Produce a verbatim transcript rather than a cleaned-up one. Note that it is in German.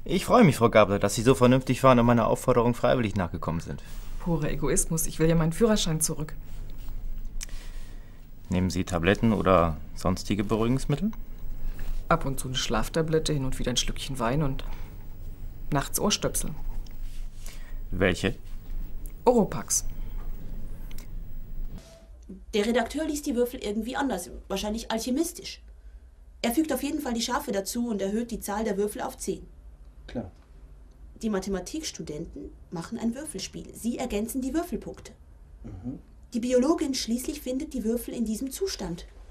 Ich freue mich, Frau Gabler, dass Sie so vernünftig waren und meiner Aufforderung freiwillig nachgekommen sind. Purer Egoismus. Ich will ja meinen Führerschein zurück. Nehmen Sie Tabletten oder sonstige Beruhigungsmittel? Ab und zu eine Schlaftablette, hin und wieder ein Schlückchen Wein und nachts Ohrstöpsel. Welche? Oropax. Der Redakteur liest die Würfel irgendwie anders, wahrscheinlich alchemistisch. Er fügt auf jeden Fall die Schafe dazu und erhöht die Zahl der Würfel auf zehn. Klar. Die Mathematikstudenten machen ein Würfelspiel. Sie ergänzen die Würfelpunkte. Mhm. Die Biologin schließlich findet die Würfel in diesem Zustand.